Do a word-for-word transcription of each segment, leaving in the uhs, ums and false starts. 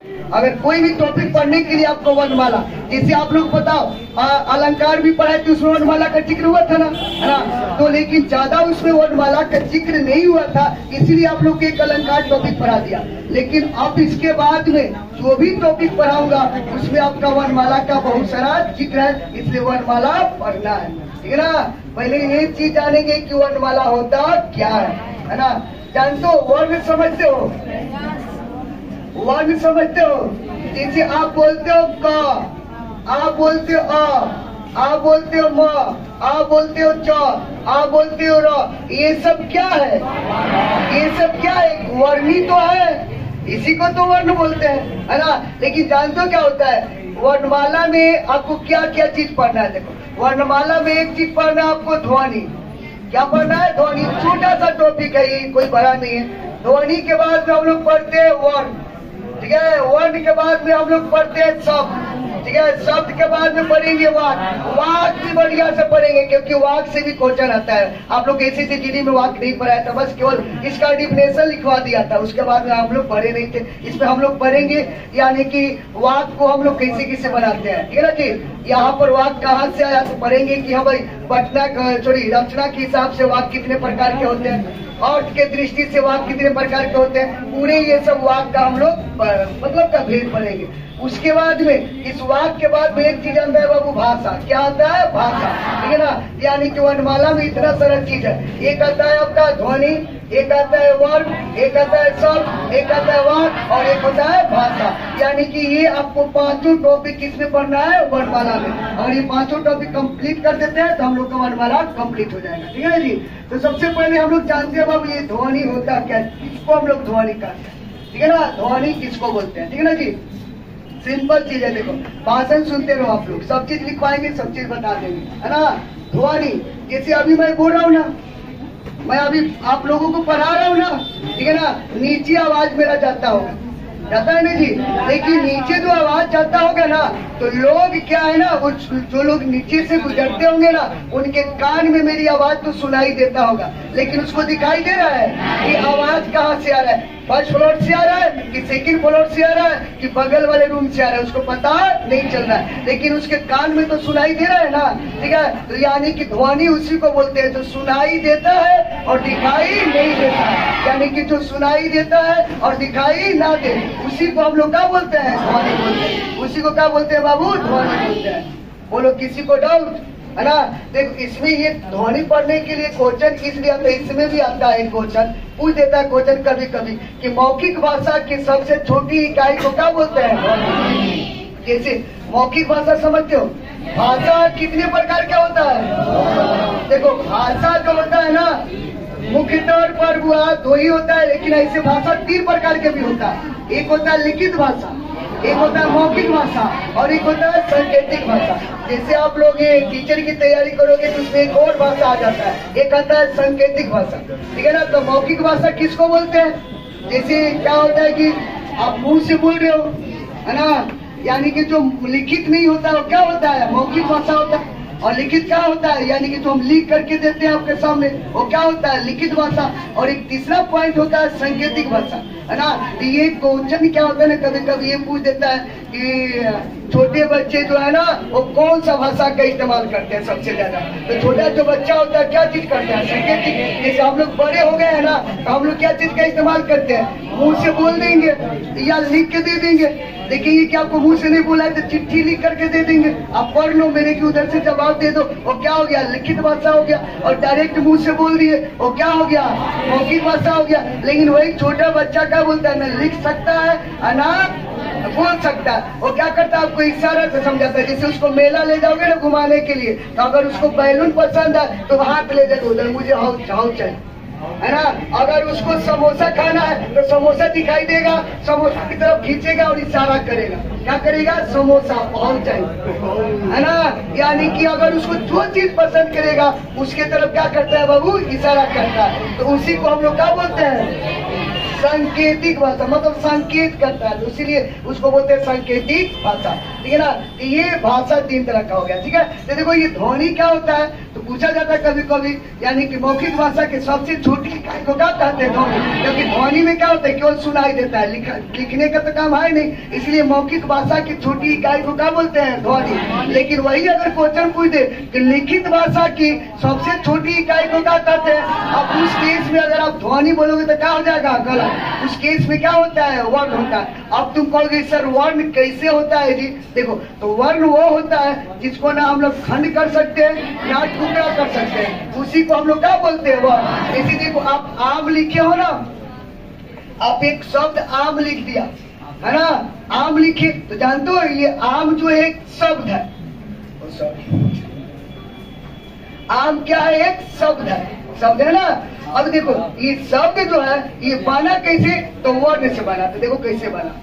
अगर कोई भी टॉपिक पढ़ने के लिए आपको वर्णमाला, जैसे आप लोग बताओ अलंकार भी पढ़ाए तो उसमें वर्णमाला का जिक्र हुआ था ना, है ना। तो लेकिन ज्यादा उसमें वर्णमाला का जिक्र नहीं हुआ था, इसीलिए आप लोग को एक अलंकार टॉपिक पढ़ा दिया। लेकिन अब इसके बाद में जो भी टॉपिक पढ़ाऊंगा उसमें आपका वर्णमाला का बहुत सारा जिक्र है, इसलिए वर्णमाला पढ़ना है, ठीक है ना। पहले ये चीज जानेंगे कि वर्णमाला होता क्या है, है ना। जानते हो वर्ण समझते हो, वर्ण समझते हो। जैसे आप बोलते हो क, आप बोलते हो अ, आप बोलते हो म, आप बोलते हो च, आप बोलते हो र, ये सब क्या है? ये सब क्या है? वर्णी तो है, इसी को तो वर्ण बोलते हैं, है ना। लेकिन जानते हो क्या होता है वर्णमाला में? आपको क्या क्या चीज पढ़ना है? देखो वर्णमाला में एक चीज पढ़ना है आपको, ध्वनि। क्या पढ़ना है? ध्वनि। छोटा सा टॉपिक है ये, कोई बड़ा नहीं है। ध्वनि के बाद में हम लोग पढ़ते हैं वर्ण, ठीक है। वर्ण के बाद में हम लोग पढ़ते हैं शब्द, ठीक है। शब्द के बाद में पढ़ेंगे वाक। वाक भी बढ़िया से पढ़ेंगे क्योंकि वाक से भी क्वेश्चन आता है। आप लोग ऐसे थे जीडी में वाक नहीं पढ़ाया था, बस केवल इसका डिफिनेशन लिखवा दिया था, उसके बाद में हम लोग पढ़े नहीं थे। इसमें हम लोग पढ़ेंगे यानी कि वाक को हम लोग कैसे कैसे बनाते हैं, ठीक है ना जी। यहाँ पर वाक कहाँ से आया तो पढ़ेंगे कि हाँ भाई पटना सॉरी रचना के हिसाब से वाक कितने प्रकार के होते हैं, अर्थ के दृष्टि से वाक कितने प्रकार के होते हैं, पूरे ये सब वाक का हम लोग मतलब का भेद पढ़ेंगे। उसके बाद में इस वाक के बाद में एक चीज आता है बाबू, भाषा। क्या आता है? भाषा, ठीक है ना। यानी कि वर्णमाला में इतना सारा चीज है। एक आता है आपका ध्वनि, एक आता है वर्ण, एक आता है शब्द, एक आता है वाक और एक होता है भाषा। यानी कि ये आपको पांचों टॉपिक किसमें पढ़ना है? वर्णमाला में। और ये पांचों टॉपिक कंप्लीट कर देते हैं तो हम लोग का वर्णमाला कंप्लीट हो जाएगा, ठीक है ना जी। तो सबसे पहले हम लोग जानते हैं बाबू ये ध्वनि होता क्या है, किसको हम लोग ध्वनि कहते हैं, ठीक है ना। ध्वनि किसको बोलते हैं, ठीक है ना जी। सिंपल चीज है, देखो भाषण सुनते रहो आप लोग, सब चीज लिखवाएंगे, सब चीज बता देंगे, है ना। ध्वनि जैसे अभी मैं बोल रहा हूँ ना, मैं अभी आप लोगों को पढ़ा रहा हूँ ना, ठीक है ना। नीचे आवाज मेरा जाता होगा, जाता है ना जी। लेकिन नीचे जो आवाज जाता होगा ना तो लोग क्या है ना, वो जो लोग नीचे से गुजरते होंगे ना उनके कान में मेरी आवाज तो सुनाई देता होगा, लेकिन उसको दिखाई दे रहा है कि आवाज कहाँ से आ रहा है, फर्स्ट फ्लोर से आ रहा है कि सेकंड फ्लोर से आ रहा है कि बगल वाले रूम से आ रहा है, उसको पता नहीं चल रहा है, लेकिन उसके कान में तो सुनाई दे रहा है ना, ठीक है। तो यानी कि ध्वनि उसी को बोलते हैं जो सुनाई देता है और दिखाई नहीं देता है। यानी कि जो सुनाई देता है और दिखाई ना दे उसी को हम लोग क्या बोलते हैं? ध्वनि बोलते हैं। उसी को क्या बोलते हैं बाबू? ध्वनि बोलते हैं। बोलो किसी को डाउट है ना। देखो इसमें ये ध्वनि पढ़ने के लिए क्वेश्चन इसलिए आता है, इसमें भी आता है क्वेश्चन, पूछ देता है क्वेश्चन कभी कभी कि मौखिक भाषा की सबसे छोटी इकाई को क्या बोलते हैं? जैसे मौखिक भाषा समझते हो, भाषा कितने प्रकार का होता है? देखो भाषा जो होता है ना मुख्य तौर पर हुआ दो ही होता है, लेकिन ऐसे भाषा तीन प्रकार के भी होता है। एक होता है लिखित भाषा, एक होता है मौखिक भाषा और एक होता है सांकेतिक भाषा। जैसे आप लोग ये टीचर की तैयारी करोगे तो उसमें एक और भाषा आ जाता है, एक आता है सांकेतिक भाषा, ठीक है ना। तो मौखिक भाषा किसको बोलते हैं? जैसे क्या होता है कि आप मुंह से बोल रहे हो, है ना, यानी कि जो लिखित नहीं होता वो क्या होता है? मौखिक भाषा होता है। और लिखित क्या होता है? यानी कि जो हम लिख करके देते हैं आपके सामने वो क्या होता है? लिखित भाषा। और एक तीसरा पॉइंट होता है सांकेतिक भाषा, है ना। तो ये क्वेश्चन क्या होता है ना, कभी कभी ये पूछ देता है कि छोटे बच्चे जो है ना वो कौन सा भाषा का इस्तेमाल करते हैं सबसे ज्यादा? तो छोटा जो बच्चा होता है क्या चीज करता है? सांकेतिक। जैसे हम लोग बड़े हो गए हैं ना तो हम लोग क्या चीज का इस्तेमाल करते हैं? मुंह से बोल देंगे या लिख के दे देंगे। देखिए ये क्या आपको मुंह से नहीं बोला है तो चिट्ठी लिख करके दे देंगे, आप पढ़ लो, मेरे की उधर से जवाब दे दो, वो क्या हो गया? लिखित भाषा हो गया। और डायरेक्ट मुंह से बोल दिए वो क्या हो गया? मौखिक भाषा हो गया। लेकिन वही छोटा बच्चा क्या बोलता है? मैं लिख सकता है ना बोल सकता है। वो क्या करता है? आपको इशारा से समझाता है। जैसे उसको मेला ले जाओगे ना घुमाने के लिए, तो अगर उसको बैलून पसंद है तो हाथ ले जाओगे उधर, मुझे हाउ हाउ चाहिए, है ना। अगर उसको समोसा खाना है तो समोसा दिखाई देगा, समोसा की तरफ खींचेगा और इशारा करेगा, क्या करेगा? समोसा पहुंच जाएगा, है ना। यानी कि अगर उसको जो चीज पसंद करेगा उसके तरफ क्या करता है बाबू? इशारा करता है। तो उसी को हम लोग क्या बोलते हैं? सांकेतिक भाषा, मतलब संकेत करता है, तो इसीलिए उसको बोलते हैं सांकेतिक भाषा, ठीक है ना। ये भाषा तीन तरह का हो गया, ठीक है। तो देखो ये ध्वनि क्या होता है, तो पूछा जाता है कभी कभी, यानी कि मौखिक भाषा के सबसे छोटी इकाई को क्या कहते हैं? ध्वनि। क्योंकि ध्वनि में क्या होता है, केवल सुनाई देता है, लिखा लिखने का तो काम है नहीं, इसलिए मौखिक भाषा की छोटी इकाई को क्या बोलते हैं? ध्वनि। लेकिन वही अगर क्वेश्चन पूछ दे कि लिखित भाषा की सबसे छोटी इकाई को क्या कहते हैं, अब उस केस में अगर आप ध्वनि बोलोगे तो क्या हो जाएगा? गलत। उस केस में क्या होता है? वर्ण होता है। अब तुम कहोगे सर वर्ण कैसे होता है जी? देखो, तो वर्ण वो होता है जिसको ना हम लोग खंड कर सकते हैं ना टुकड़ा कर सकते हैं, उसी को हम लोग क्या बोलते हैं? वर्ण। जैसे देखो, आप आम लिखे हो ना, आप एक शब्द आम लिख दिया है ना, आम लिखे तो जानते हो ये आम जो एक शब्द है, आम क्या है? एक शब्द है, शब्द है ना। अब देखो ये शब्द जो है ये बना कैसे? तो वर्ण से बना। तो देखो कैसे बना,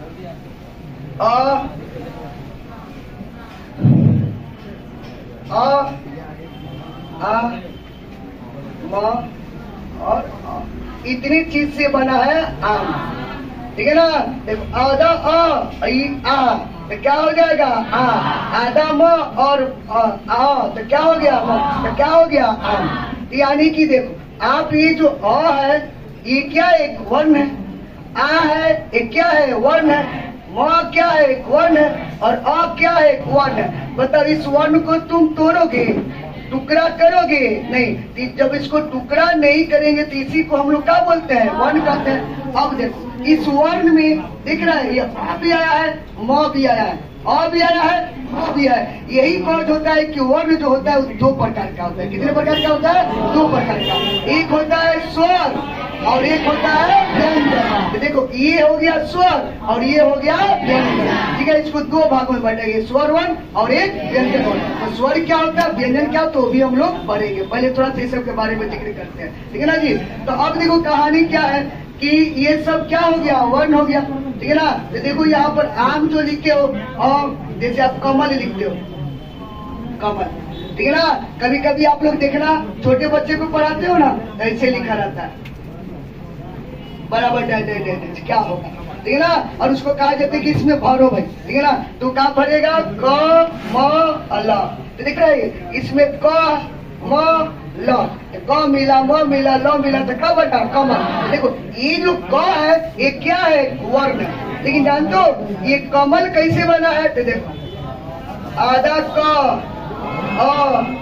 आ आ आ म और आ, इतनी चीज से बना है आम, ठीक है ना। देखो आधा आ ई आ तो क्या हो जाएगा? आ। आधा म और आ, आ तो क्या हो गया? म तो क्या हो गया? आम। यानी कि देखो आप ये जो अ है ये क्या एक वर्ण है, आ है ये क्या है? वर्ण है। म क्या है? एक वर्ण है। और अ क्या है? एक वर्ण है। बताओ इस वर्ण को तुम तोड़ोगे, टुकड़ा करोगे नहीं। जब इसको टुकड़ा नहीं करेंगे तो इसी को हम लोग क्या बोलते हैं? वर्ण कहते हैं। अब देखो इस वर्ण में दिख रहा है ये आ भी आया है, म भी आया है, अ भी आया है, म भी आया है। यही कौन होता है कि वर्ण जो होता है वो दो प्रकार का होता है। कितने प्रकार का होता है? दो प्रकार का। एक होता है स्वर और एक होता है व्यंजन। तो देखो ये हो गया स्वर और ये हो गया व्यंजन, ठीक है। इसको दो भागों में बांटेंगे, स्वर वर्ण और एक व्यंजन वर्ण। तो स्वर क्या होता है, व्यंजन क्या, तो भी हम लोग पढ़ेंगे। पहले थोड़ा सा सब के बारे में जिक्र करते हैं, ठीक है ना जी। तो अब देखो कहानी क्या है कि ये सब क्या हो गया? वर्ण हो गया, ठीक है ना। तो देखो यहाँ पर आम जो लिखे हो और जैसे आप कमल लिखते हो, कमल, ठीक है ना। कभी कभी आप लोग देखना छोटे बच्चे को पढ़ाते हो ना, ऐसे लिखा रहता है बराबर डे डे डे डे क्या होगा, ठीक है ना। और उसको कहा जाता है कि इसमें भरो भाई, ठीक है ना। तो कहाँ भरेगा? क म ल। तो दिख रहा है इसमें क म ल, क मिला म मिला ल मिला तो क्या बटा? कमल। देखो ये जो क है ये क्या है? वर्ण। लेकिन जानते हो ये कमल कैसे बना है? तो देखो आधा क अ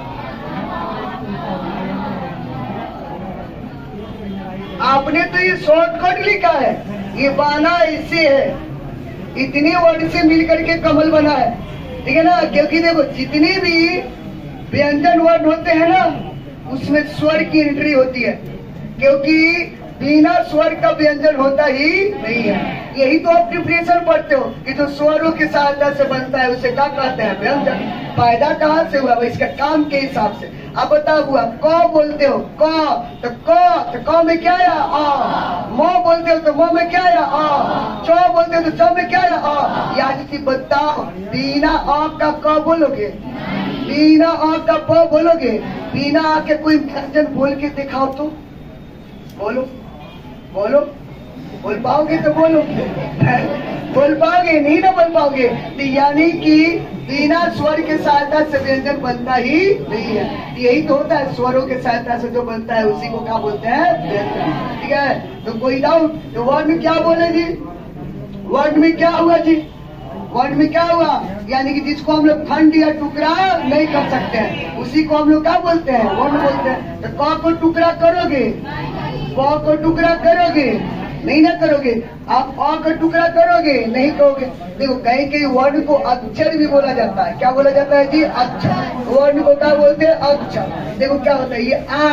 आपने तो ये शॉर्टकट लिखा है, ये बना इससे है, इतने वर्ड से मिलकर के कमल बना है, ठीक है ना। क्योंकि देखो जितने भी व्यंजन वर्ड होते हैं ना उसमें स्वर की एंट्री होती है, क्योंकि बिना स्वर का व्यंजन होता ही नहीं है। यही तो आप प्रिपरेशन पढ़ते हो कि जो स्वरों की सहायता से बनता है उसे क्या कहते हैं? व्यंजन। फायदा कहाँ से हुआ? इसका काम के हिसाब से। अब बताओ हुआ क बोलते हो क, तो क तो क में क्या आया? आ। म बोलते हो तो म में क्या आया? आ। च बोलते हो तो च में क्या आया? आ। यानी कि बताओ बिना अ का क बोलोगे, बिना अ का प बोलोगे, बिना आ के कोई व्यंजन बोल के दिखाओ तो बोलो, बोलो, बोल पाओगे तो बोलो बोल पाओगे? नहीं ना बोल पाओगे। तो यानी कि बिना स्वर के सहायता से व्यंजन बनता ही नहीं है। यही तो होता है, स्वरों के सहायता से जो बनता है उसी को क्या बोलते हैं? व्यंजन, ठीक है। तो कोई डाउट? तो वर्ड में क्या बोले जी? वर्ड में क्या हुआ जी? वर्ड में क्या हुआ? यानी कि जिसको हम लोग खंड या टुकड़ा नहीं कर सकते हैं उसी को हम लोग क्या बोलते हैं? वर्ण बोलते हैं। तो क को टुकड़ा करोगे, क को टुकड़ा करोगे? नहीं ना करोगे। आप अ का टुकड़ा करोगे? नहीं करोगे। देखो कहीं कहीं वर्ण को अक्षर भी बोला जाता है। क्या बोला जाता है जी? अक्षर। वर्ण को क्या बोलते हैं? अक्षर। देखो क्या होता है, ये आ,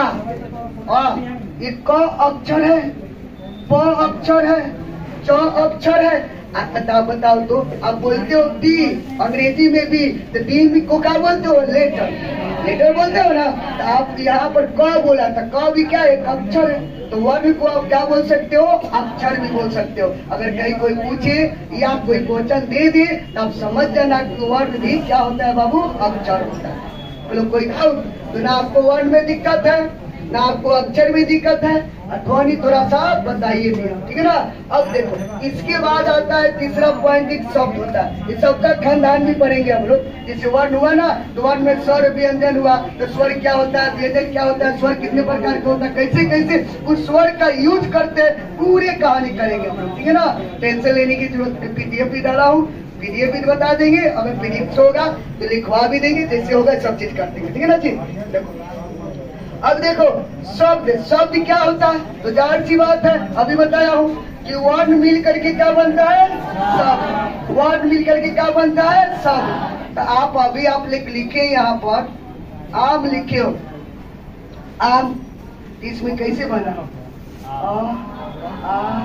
आ ये क अक्षर है, प अक्षर है, च अक्षर है। आप बताओ बताओ तो आप बोलते हो बी, अंग्रेजी में भी, तो बी को क्या बोलते हो? लेटर, लेटर बोलते हो ना। तो आप यहाँ पर क बोला था, क भी क्या है? एक अक्षर है। तो वर्ण को आप क्या बोल सकते हो? अक्षर भी बोल सकते हो। अगर कहीं कोई पूछे या कोई क्वेश्चन दे दे तो आप समझ जाना कि वर्ण भी क्या होता है बाबू? अक्षर होता है। बोलो कोई डाउट? तो ना आपको वर्ण में दिक्कत है ना आपको अक्षर में दिक्कत है, ध्वनि थोड़ा सा बताइए भैया, ठीक है ना। अब देखो इसके बाद आता है तीसरा पॉइंट, एक शब्द होता है, इस शब्द का खानदान भी पढ़ेंगे हम लोग। जैसे वर्ण हुआ ना, तो वर्ण में स्वर व्यंजन हुआ, तो स्वर क्या होता है, व्यंजन क्या होता है, स्वर कितने प्रकार का होता है, कैसे कैसे उस स्वर का यूज करते हैं, पूरे कहानी करेंगे हम लोग, ठीक है ना। टेंशन लेने की जरूरत नहीं, पीडीएफ भी डाला हूँ, पीडीएफ भी बता देंगे, अगर पीडीएफ होगा तो लिखवा भी देंगे, जैसे होगा सब चीज कर देंगे, ठीक है ना जी। देखो अब देखो शब्द, शब्द क्या होता है, तो जाहिर सी बात है, अभी बताया हूँ कि वर्ण मिल करके क्या बनता है, शब्द। वर्ण मिल करके क्या बनता है, शब्द। तो आप अभी आप लिख लिखे यहाँ पर आम लिखे हो, आम, इसमें कैसे बना, आ, आ,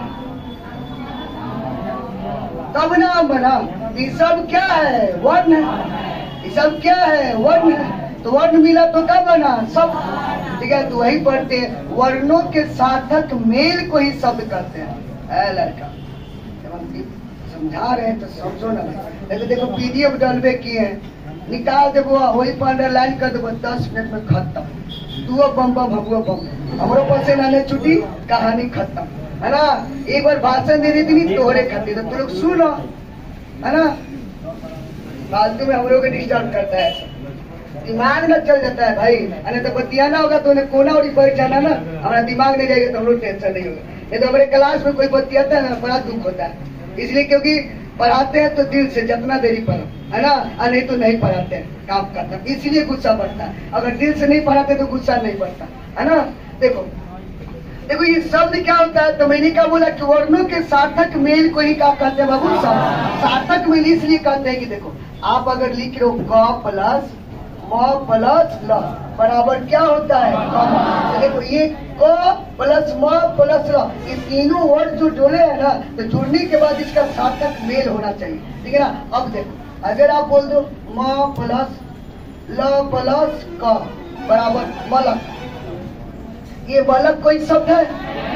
तब नाम बना। ये सब क्या है, वर्ण है, ये सब क्या है, वर्ण है। तो वर्ण मिला तो क्या बना, शब्द, ठीक है। तो वही पढ़ते हैं, वर्णों के सार्थक मेल को ही शब्द कहते हैं। है लड़का, जब हम समझा रहे हैं तो समझो ना। देखो देखो पीडीएफ डालवे किए हैं, निकाल देबो, वही पर अंडरलाइन कर देबो, दस मिनट में खत्म। तू बम बम हबुआ बम, हमारो पासे नाने छुट्टी, कहानी खत्म, है ना। एक बार भाषण दे देती नहीं तोहरे खाते, तो तुम लोग सुनो, है ना। फालतू में हम लोग डिस्टर्ब करता है, दिमाग न चल जाता है भाई। अरे तो बतियाना होगा तो उन्हें कोना और पर जाना ना, हमारा दिमाग नहीं जाएगा तो हम लोग टेंशन नहीं होगा। ये तो हमारे क्लास में कोई बतियाता है ना, बड़ा दुख होता है, इसलिए क्योंकि पढ़ाते हैं तो दिल से जितना देरी पढ़ो, है ना, और नहीं तो नहीं पढ़ाते हैं, काम करता है, इसलिए गुस्सा बढ़ता है। अगर दिल से नहीं पढ़ाते तो गुस्सा नहीं बढ़ता, है ना। देखो देखो ये शब्द क्या होता है, तो मैंने क्या बोला कि वर्णों के सार्थक मेल को ही क्या कहते हैं बाबू, शब्द। सार्थक मेल इसलिए कहते हैं कि देखो आप अगर लिख रहे हो क प्लस म प्लस ल बराबर क्या होता है, तो देखो ये क प्लस म प्लस ल, ये तीनों वर्ड जो जुड़े हैं ना, तो जुड़ने के बाद इसका सार्थक मेल होना चाहिए, ठीक है ना। अब देखो अगर आप बोल दो म प्लस ल प्लस क बराबर मलक, ये मलक कोई शब्द है,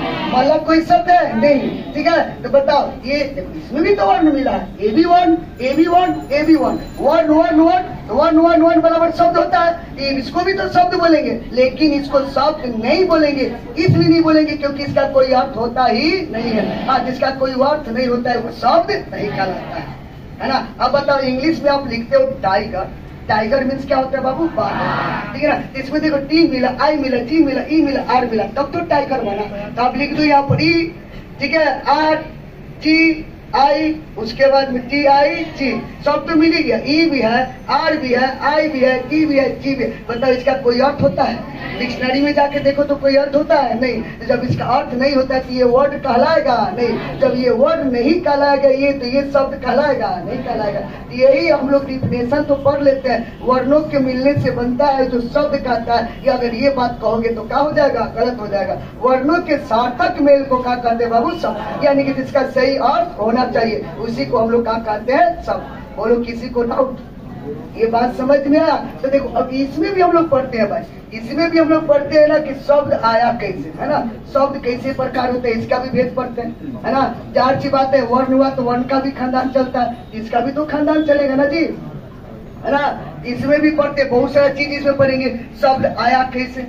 मलक कोई शब्द है नहीं, ठीक है। तो बताओ ये इसमें भी तो वर्ण मिला है, A B one A B one A B one, one one one one one one बराबर शब्द होता है, इसको भी तो शब्द बोलेंगे, लेकिन इसको शब्द नहीं बोलेंगे, इसलिए नहीं बोलेंगे क्योंकि इसका कोई अर्थ होता ही नहीं है। हाँ, जिसका कोई अर्थ नहीं होता है वो शब्द नहीं कहलाता है, है ना। अब बताओ इंग्लिश में आप लिखते हो टाइगर, टाइगर मीन्स क्या होता है बाबू, बाघ, ठीक है ना। इसमें देखो टी मिला, आई मिला, जी मिला, ई मिला, आर मिला, तब तो टाइगर बना। तो आप लिख दो यहाँ पर ई, ठीक है, आर जी आई, उसके बाद में टी आई जी, सब तो मिल ही गया, ई भी है, आर भी है, आई भी है, ई भी है, जी भी है। बताओ इसका कोई अर्थ होता है, डिक्शनरी में जाके देखो तो कोई अर्थ होता है नहीं। तो जब इसका अर्थ नहीं होता तो ये वर्ड कहलाएगा नहीं, जब ये वर्ड नहीं कहलाएगा ये तो ये शब्द कहलाएगा नहीं, कहलाएगा। यही हम लोग डिफिनेशन तो पढ़ लेते हैं, वर्णों के मिलने से बनता है जो शब्द कहता है, या अगर ये बात कहोगे तो क्या हो जाएगा, गलत हो जाएगा। वर्णों के सार्थक मेल को क्या कहते हैं बाबू, शब्द, यानी कि जिसका सही अर्थ होना चाहिए उसी को हम लोग क्या कहते हैं, शब्द। बोलो किसी को डाउट, ये बात समझ में आया। तो देखो अब इसमें भी हम लोग पढ़ते हैं भाई, इसमें भी हम लोग पढ़ते हैं ना कि शब्द आया कैसे, है ना, शब्द कैसे प्रकार होते हैं, इसका भी भेद पढ़ते हैं, है ना। चार सी बात है, वर्ण हुआ तो वर्ण का भी खानदान चलता है, इसका भी तो खानदान चलेगा ना जी, है ना। इसमें भी पढ़ते, बहुत सारा चीज इसमें पढ़ेंगे। शब्द आया कैसे,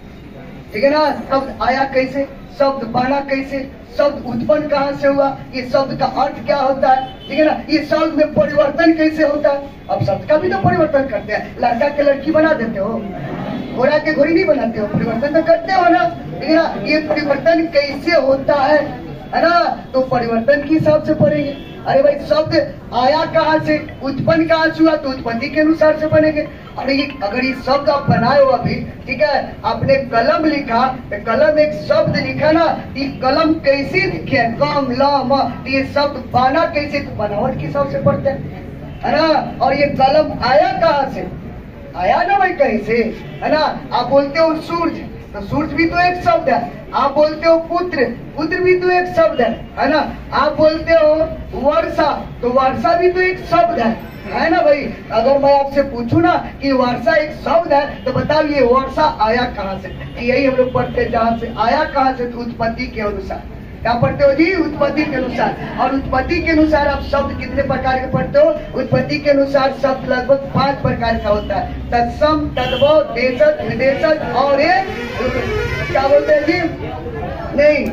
ठीक है ना, शब्द आया कैसे, शब्द बना कैसे, शब्द उत्पन्न कहाँ से हुआ, ये शब्द का अर्थ क्या होता है, ठीक है ना, ये शब्द में परिवर्तन कैसे होता है। अब शब्द का भी तो परिवर्तन करते हैं, लड़का के लड़की बना देते हो, घोड़ा के घोड़ी नहीं बनाते हो, परिवर्तन तो करते हो ना, ठीक है ना। ये परिवर्तन कैसे होता है, है ना, तो परिवर्तन के हिसाब से पढ़ेंगे। अरे भाई शब्द आया कहाँ से, उत्पन्न कहाँ से हुआ, तो उत्पत्ति के अनुसार से बनेंगे। अरे ये अगर ये शब्द आप बनाए हो अभी, ठीक है, आपने कलम लिखा, तो कलम एक शब्द लिखा ना, ये कलम कैसे लिखे, कम लम, ये शब्द बना कैसे, तो बनावट के हिसाब से पढ़ते हैं, है ना। और ये कलम आया कहाँ से, आया ना भाई कहीं से, है ना। आप बोलते हो सूरज, तो सूरज भी तो एक शब्द है। आप बोलते हो पुत्र, पुत्र भी तो एक शब्द है, है ना। आप बोलते हो वर्षा, तो वर्षा भी तो एक शब्द है, है ना भाई। अगर मैं आपसे पूछूं ना कि वर्षा एक शब्द है, तो बताओ ये वर्षा आया कहाँ से। यही हम लोग पढ़ते हैं, जहाँ से आया कहाँ से, तो उत्पत्ति के अनुसार, क्या पढ़ते हो जी? उत्पत्ति के अनुसार। और उत्पत्ति के अनुसार आप शब्द कितने प्रकार के पढ़ते हो? उत्पत्ति के अनुसार शब्द लगभग पांच प्रकार का होता है। तत्सम, तद्भव, देशज, विदेशज और एक क्या बोलते हैं जी? नहीं,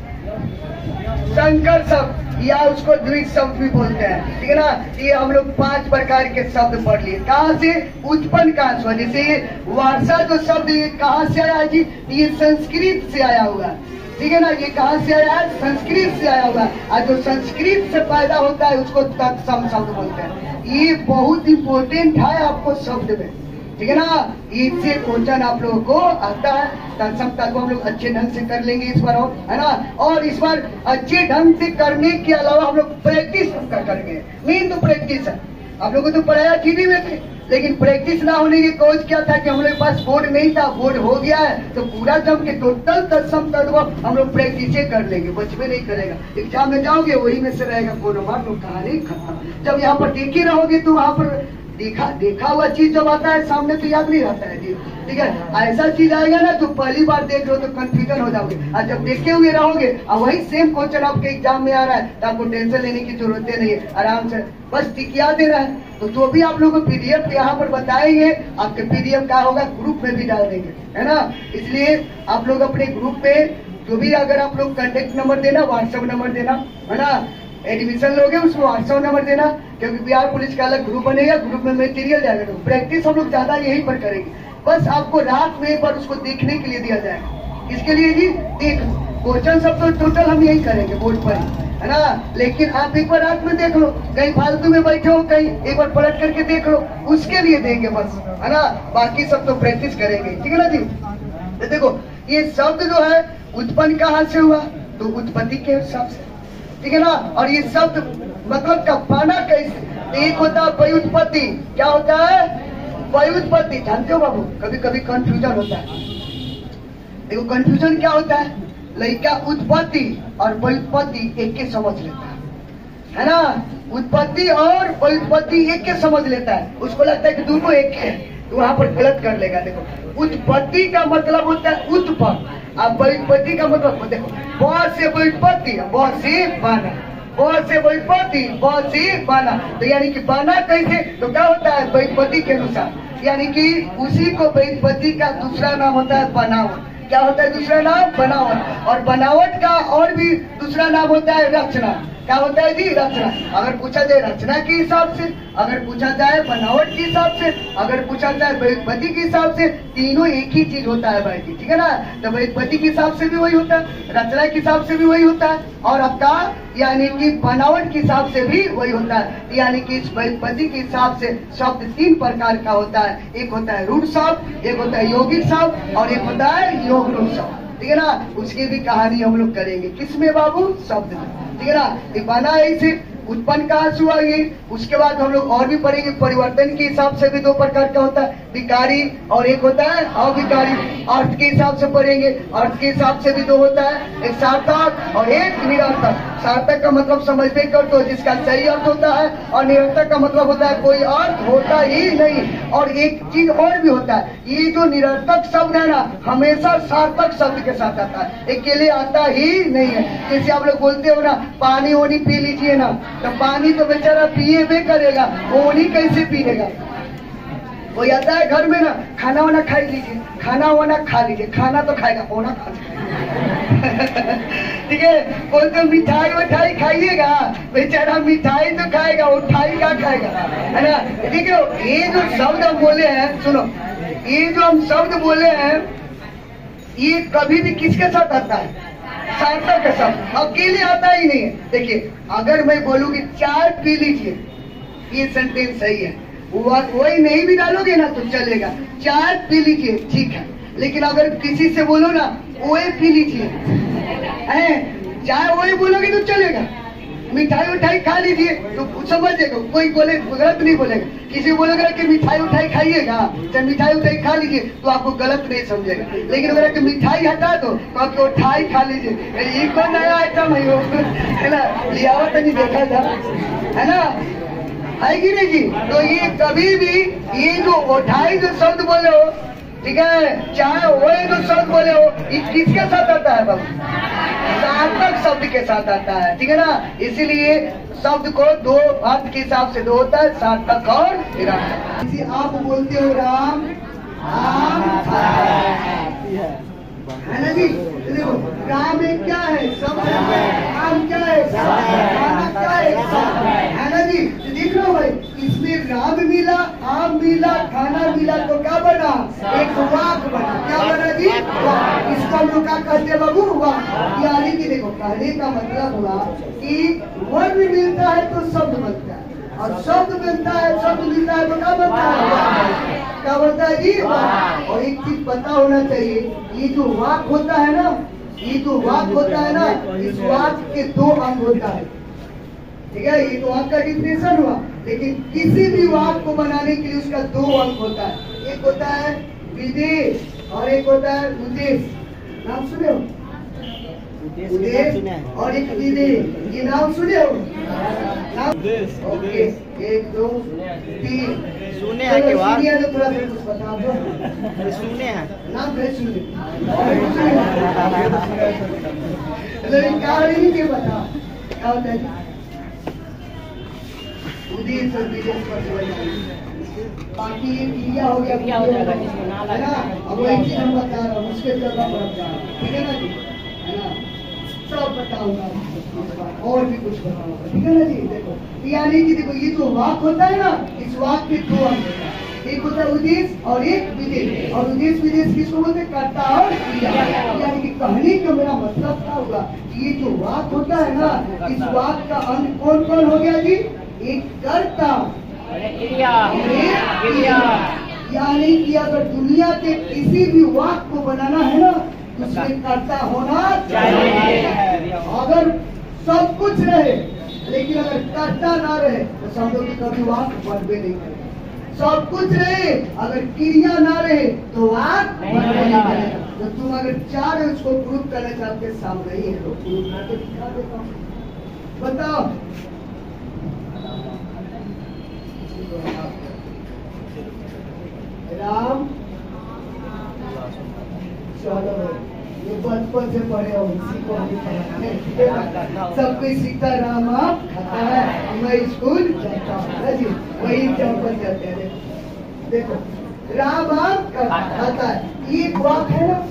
संकर शब्द या उसको द्विज शब्द भी बोलते हैं, ठीक है ना। ये हम लोग पांच प्रकार के शब्द पढ़ लिए। कहाँ से उत्पन्न, कहाँ से? जैसे ये वारसा जो शब्द ये कहाँ से आया जी? ये संस्कृत से आया हुआ, ठीक है ना। ये कहाँ से आया है? संस्कृत से आया हुआ। और जो संस्कृत से पैदा होता है उसको तत्सम शब्द बोलते हैं। ये बहुत इंपॉर्टेंट है आपको शब्द में, ठीक है ना। इससे क्वेश्चन आप लोगों को आता है। तत्सम तत्व हम लोग अच्छे ढंग से कर लेंगे इस बार, और है ना। और इस बार अच्छे ढंग से करने के अलावा हम लोग प्रैक्टिस कर करेंगे। मेन तो प्रैक्टिस है। आप लोगों को तो पढ़ाया टीवी में थे, लेकिन प्रैक्टिस ना होने की कॉज क्या था कि हम लोग के पास बोर्ड नहीं था। बोर्ड हो गया है तो पूरा जम के टोटल तत्सम तत्व हम लोग प्रैक्टिस कर लेंगे, बचपे नहीं करेगा। एग्जाम में जाओगे वही में से रहेगा, कोनो मार लो, कहानी खत्म। जब यहाँ पर देखे रहोगे तो वहाँ पर देखा देखा हुआ चीज जब आता है सामने तो याद नहीं रहता है जी, ठीक है। ऐसा चीज आएगा ना तो पहली बार देख लो तो कंफ्यूजन हो जाओगे, और जब देखे हुए रहोगे और वही सेम क्वेश्चन आपके एग्जाम में आ रहा है तो आपको टेंशन लेने की जरूरत नहीं है, आराम से बस टिकिया देना है। तो जो भी आप लोगों को पीडीएफ यहाँ पर बताएंगे, आपके पीडीएफ क्या होगा ग्रुप में भी डाल देंगे, है ना। इसलिए आप लोग अपने ग्रुप पे जो भी, अगर आप लोग कॉन्टेक्ट नंबर देना, व्हाट्सएप नंबर देना, है ना। एडमिशन लोगे उसमें व्हाट्सएप नंबर देना, क्योंकि बिहार पुलिस का अलग ग्रुप बनेगा, ग्रुप में मटेरियल जाएगा। तो प्रैक्टिस हम लोग ज्यादा यहीं पर करेंगे, बस आपको रात में एक बार उसको देखने के लिए दिया जाएगा। इसके लिए जी देख क्वेश्चन सब तो टोटल हम यही करेंगे बोर्ड पर, है ना। लेकिन आप एक बार रात में देख लो, कहीं फालतू में बैठे हो कहीं एक बार पलट करके देख लो, उसके लिए देंगे बस, है ना। बाकी सब तो प्रैक्टिस करेंगे, ठीक है ना जी। तो देखो ये शब्द जो है उत्पन्न कहाँ से हुआ? तो उत्पत्ति के हिसाब से, ठीक है ना। और ये शब्द मतलब का पाना कैसे? एक होता है व्युत्पत्ति। क्या होता है? व्युत्पत्ति। जानते हो बाबू, कभी कभी कंफ्यूजन होता है। देखो कंफ्यूजन क्या होता है, लड़का उत्पत्ति और व्युत्पत्ति एक के समझ लेता है, है ना। उत्पत्ति और व्युत्पत्ति एक के समझ लेता है, उसको लगता है कि दोनों एक है, तो वहां पर गलत कर लेगा। देखो उत्पत्ति का मतलब होता है उत्पन्न, अब व्युत्पत्ति का मतलब देखो, ब से व्युत्पत्ति, ब से बना, ब से व्युत्पत्ति, ब से बना। तो यानी कि बना कैसे? तो क्या होता है व्युत्पत्ति के अनुसार, यानी कि उसी को व्युत्पत्ति का दूसरा नाम होता है बनावट। क्या होता है दूसरा नाम? बनावट। और बनावट का और भी दूसरा नाम होता है रचना। क्या होता है जी? रचना। अगर पूछा जाए रचना के हिसाब से, अगर पूछा जाए बनावट के हिसाब से, अगर पूछा जाए व्युत्पत्ति के हिसाब से, तीनों एक ही चीज होता है भाई जी, ठीक है ना। तो व्युत्पत्ति के हिसाब से भी वही होता है, रचना के हिसाब से भी वही होता है, और आपका यानी कि बनावट के हिसाब से भी वही होता है। यानी कि इस व्युत्पत्ति के हिसाब से शब्द तीन प्रकार का होता है। एक होता है रूढ़ शब्द, एक होता है यौगिक शब्द, और एक होता है योग रूढ़ शब्द, ठीक है ना। उसकी भी कहानी हम लोग करेंगे, किसमें बाबू? शब्द में, ठीक है ना। ये बना ऐसे उत्पन्न कहाँ से हुआ ये, उसके बाद हम लोग और भी पढ़ेंगे। परिवर्तन के हिसाब से भी दो प्रकार का होता है, विकारी और एक होता है अविकारी। अर्थ के हिसाब से पढ़ेंगे, अर्थ के हिसाब से भी दो होता है, एक सार्थक और एक निरर्थक। सार्थक का मतलब समझते कर तो जिसका सही अर्थ होता है, और निरर्थक का मतलब होता है कोई अर्थ होता ही नहीं। और एक चीज और भी होता है, ये जो निरर्थक शब्द है ना हमेशा सार्थक शब्द के साथ आता है, अकेले आता ही नहीं है। जैसे आप लोग बोलते हो ना पानी ओनी पी लीजिए ना, तो पानी तो बेचारा पिए भी करेगा, ओनी कैसे पिएगा? वो आता है घर में ना खाना वाना खा लीजिए, खाना वाना खा लीजिए, खाना तो खाएगा, ओना खा ठीक है। कोई तो मिठाई विठाई खाइएगा, बेचारा मिठाई तो खाएगा, उठाई क्या खाएगा, है ना। ठीक है, ये जो शब्द हम बोले हैं, सुनो, ये जो हम शब्द बोले हैं ये कभी भी किसके साथ आता है? सार्थक के साथ, अकेले आता ही नहीं है। देखिए अगर मैं बोलूँ कि चाय पी लीजिए, ये सेंटेंस सही है, वही नहीं भी डालोगे ना तो चलेगा, चाय पी लीजिए ठीक है। लेकिन अगर किसी से बोलो ना ओए पी लीजिए, चाय वही बोलोगे तो चलेगा। मिठाई उठाई खा लीजिए तो समझेगा, कोई बोले गलत नहीं बोलेगा। किसी बोलेगा कि मिठाई उठाई खाइएगा, चाहे मिठाई उठाई खा लीजिए तो आपको गलत नहीं समझेगा। लेकिन अगर कि मिठाई हटा दो तो आपको उठाई खा लीजिए, ये कौन नया आइटम है ना, लियावत नहीं देखा था, है ना, है कि नहीं जी। तो ये कभी भी ये जो उठाई जो शब्द बोले हो, ठीक है, चाहे वो जो शब्द बोले हो, ये किसके साथ आता है बाबू? सार्थक शब्द के साथ आता है, ठीक है ना। इसीलिए शब्द को दो अर्थ के हिसाब से दो होता है, सार्थक और निरर्थक। इसी आप बोलते हो राम आम है ना जी। देखो राम एक क्या है, सब आम क्या है, खाना क्या है, है ना जी। तो देख लो भाई, इसमें राम मिला, आम मिला, खाना मिला, तो क्या बना, एक वाक बना। क्या बना जी, वाक। इसको हम लोग क्या कहते हैं बाबू, वाक। यानी कि देखो कहने का मतलब हुआ कि वर्ण मिलता है तो शब्द बनता है, और शब्द बनता है, शब्द मिलता है तो क्या बनता है, क्या बनता है जी, वाक। और एक चीज पता होना चाहिए, ये जो वाक होता है ना, ये जो वाक होता है ना, इस वाक के दो अंग होता है, ठीक है। ये तो वाक का डिफिनेशन हुआ, लेकिन किसी भी वाक को बनाने के लिए उसका दो अंग होता है। एक होता है विदेश और एक होता है उद्देश्य। नाम सुने हो, उद्देश्य और एक विदेश, ये नाम सुने हो नाम? ओके, एक दो तीन सुने हैं के बाद तो थोड़ा सा कुछ बता दो। सुने हैं नाम फिर सुने, लेकिन कहानी के बता क्या होता है। उद्देश्य और विदेश पर बाकी ये क्रिया हो गया, क्रिया हो जाएगा है ना। अब वही चीज हम बता रहा हूँ, उसके चलना पड़ता है, ठीक है ना जी, है ना। सब बताऊंगा और भी कुछ बताऊंगा, ठीक है ना जी। देखो यानी कि देखो ये जो वाक होता है ना, इस वाक के दो अंग होता है, एक होता है उद्देश्य और एक विदेश। और उद्देश्य विदेश किसको बोलते हैं, कर्ता और क्रिया। यानी कि कहने का मेरा मतलब क्या होगा, ये जो वाक होता है ना, इस वाक का अंग कौन कौन हो गया जी, एक कर्ता और एक क्रिया। यानी कि अगर दुनिया के किसी भी वाक को बनाना है ना, उसमें कर्ता होना चाहिए। अगर सब कुछ रहे लेकिन अगर कर्ता ना रहे तो समझो कि कभी वाक बनबे नहीं करेगा। सब कुछ रहे अगर क्रिया ना रहे तो वाक बनबे नहीं करेगा। तो तुम अगर चाह रहे उसको प्रूव करना चाहते, सामने ही है तो प्रूव करके दिखा देता हूँ। बताओ राम, चलो ये बचपन से पढ़े हो, इसी को हम पढ़ाते, सब कोई सीखता राम आप खाता है, मैं स्कूल जाता हूँ जी, वही चौपन जाते हैं। देखो राम आप खाता है, ये वाक है ना।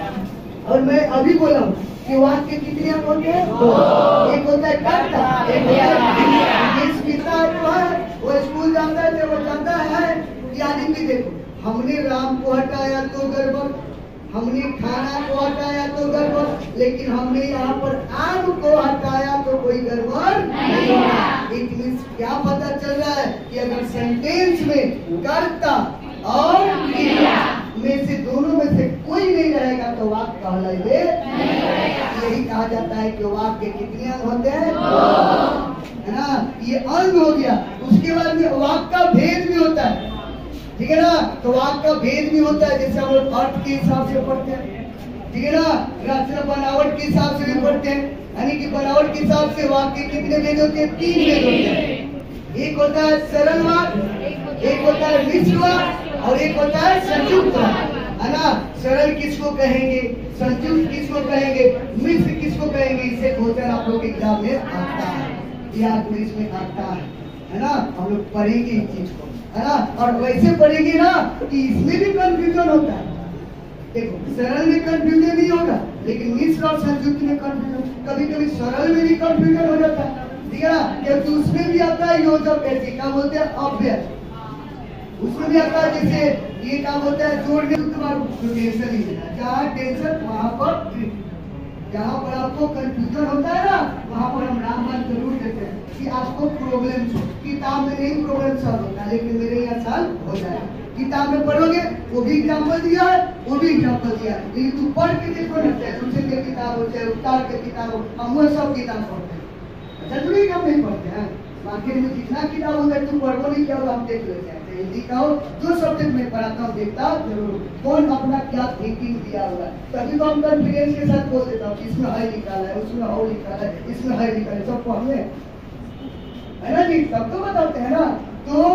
और मैं अभी बोला हूँ कि वाक के कितने अंग होते हैं, एक होता है कर्ता, एक होता है जिस पिता जो है वो स्कूल जाता है, वो जाता है। यानी कि देखो हमने राम को हटाया तो गड़बड़, हमने खाना को हटाया तो गड़बड़, लेकिन हमने यहाँ पर आम को हटाया तो कोई गड़बड़ नहीं होगा। इट मीन्स क्या पता चल रहा है कि अगर सेंटेंस में कर्ता और क्रिया में से दोनों में से कोई नहीं रहेगा तो वाक्य कहलाएगा। यही कहा जाता है कि वाक्य के कितने अंग होते हैं, है ना। ये अंग हो गया, उसके बाद में वाक्य का भेद भी होता है, ठीक है ना। तो वाक्य का भेद भी होता है, जैसे हम लोग अर्थ के हिसाब से पढ़ते हैं, ठीक है ना। रचना बनावट के हिसाब से भी पढ़ते हैं, यानी कि बनावट के हिसाब से वाक्य के कितने भेद होते हैं, तीन भेद होते हैं। एक होता है सरल वाक्य, एक होता है मिश्र वाक्य और एक होता है संयुक्त वाक्य, है ना। सरल किसको कहेंगे, संयुक्त किसको कहेंगे, मिश्र किसको कहेंगे, इसे क्वेश्चन आप लोग एग्जाम में आता है, याद में इसमें आता है, है ना। हम लोग पढ़ेंगे इस चीज को, है ना। और वैसे पढ़ेंगे ना कि इसमें भी कंफ्यूजन होता है। देखो सरल में कंफ्यूजन नहीं होगा, लेकिन मिश्र और संयुक्त में कंफ्यूजन, कभी कभी सरल में भी कंफ्यूजन हो जाता है, ठीक है ना। क्योंकि उसमें भी आता है योजक, ऐसे क्या बोलते हैं अव्यय, उसमें भी आता है जैसे ये क्या बोलता है जोड़ने, टेंशन ही लेना, जहाँ टेंशन वहाँ पर, जहाँ पर आपको कंफ्यूजन होता है ना, वहाँ पर हम रामबाण जरूर देते हैं कि आपको प्रॉब्लम हो। किताब में नहीं प्रॉब्लम सॉल्व होता, लेकिन मेरे यहाँ सॉल्व हो जाएगा। किताब में पढ़ोगे वो भी एग्जाम्पल दिया है, वो भी एग्जाम्पल दिया है, लेकिन तू पढ़ के देखो ना, चाहे तुमसे के किताब हो चाहे उतार के किताब हो, हम वो सब किताब पढ़ते हैं। जरूरी हम नहीं पढ़ते हैं, मार्केट में जितना किताब होता है तुम पढ़ो नहीं, क्या हम देख लेते हैं। हिंदी का हो जो सब्जेक्ट में पढ़ाता हूँ देखता हूँ जरूर, कौन अपना क्या थिंकिंग दिया हुआ है। तभी तो हम कॉन्फिडेंस के साथ बोल देता हूँ इसमें है निकाला है, उसमें हो निकाला है, इसमें है निकाला है, सबको हमें है ना जी, सब तो बताते हैं ना। तो उस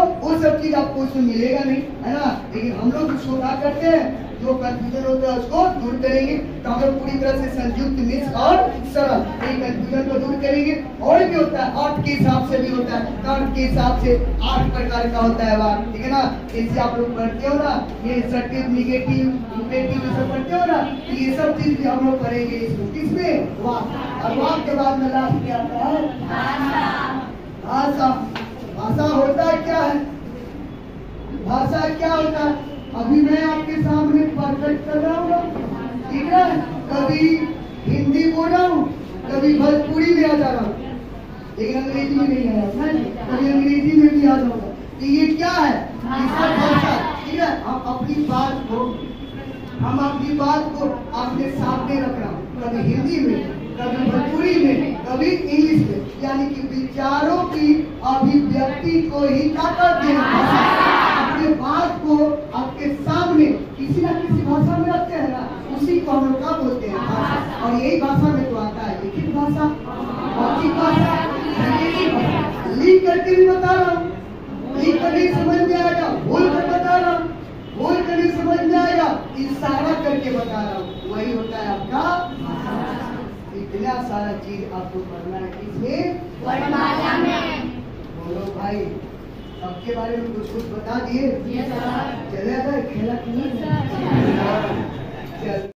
सब चीज आपको उसमें मिलेगा नहीं, है ना। लेकिन हम लोग उसको क्या करते हैं, जो कंफ्यूजन होता है उसको दूर करेंगे। तो हम लोग पूरी तरह से संयुक्त मिश्र और सरल, ये कंफ्यूजन को दूर करेंगे। और भी होता है, अर्थ के हिसाब से भी होता है, अर्थ के हिसाब से आठ प्रकार का होता है वाक्य, ठीक है ना। जैसे आप लोग पढ़ते हो ना, ये असर्टिव, निगेटिव, इम्पेरेटिव, ये सब पढ़ते हो ना, ये सब चीज भी हम लोग पढ़ेंगे इसमें, किसमें, वाक्य। और वाक्य के बाद में लास्ट क्या आता है, भाषा। भाषा होता क्या है, भाषा क्या होता है, अभी मैं आपके सामने परफेक्ट कर रहा हूँ, ठीक है। कभी हिंदी बोल रहा हूँ, कभी भोजपुरी में आ जा रहा हूँ, लेकिन अंग्रेजी में नहीं आया, कभी अंग्रेजी में भी आ जाऊंगा। तो ये क्या है, इसका भाषा, ठीक है। हम अपनी बात को हम अपनी बात को अपने सामने रख रहा हूँ, कभी हिंदी में, कभी भोजपुरी में, कभी इंग्लिश में, यानी कि विचारों की अभिव्यक्ति को ही क्या करते हैं, अपने बात को आपके सामने किसी ना किसी भाषा में रखते हैं ना, उसी को हम लोग क्या बोलते हैं, भाषा। और यही भाषा में तो आता है लिखित भाषा, मौखिक भाषा, लिख करके भी बता रहा हूँ, लिख कर नहीं समझ में आएगा, बोल कर बता रहा हूँ, बोल कर नहीं समझ में आएगा, इशारा करके बता रहा हूँ, वही होता है आपका। इतना सारा चीज आपको पढ़ना है किसमें, वर्णमाला में। बोलो भाई, सबके बारे में कुछ कुछ बता दिए, चले आता है खेला खेला।